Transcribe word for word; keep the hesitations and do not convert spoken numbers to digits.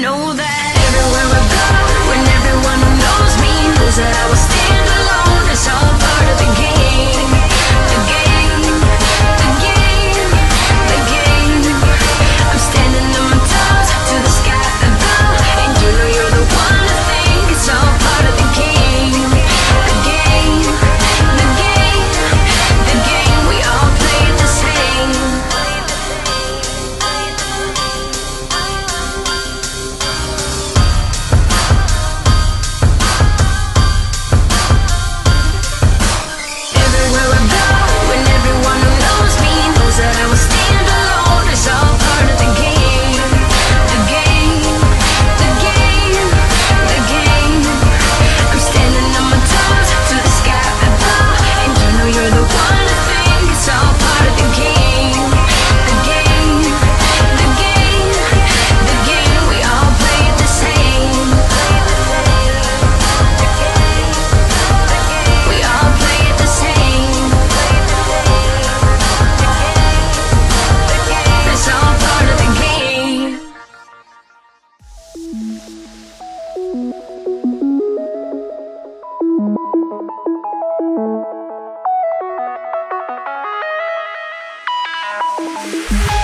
know that everywhere I go, when everyone who knows me knows that I will stand alone. It's all part of the game, the game, the game, the game. I'm standing on my toes to the sky above, and you know you're the one to think. It's all part of the game, the game, the game, the game. We all play it the same. Everywhere I go, when everyone who knows me knows that I will stand alone. It's all part of the game, the game, the game, the game. I'm standing on my toes to the sky above, and you know you're the one to think. It's all part of the game, the game, the game, the game. We all play it the same. We all play it the same. It's all part of the game. We'll be right back.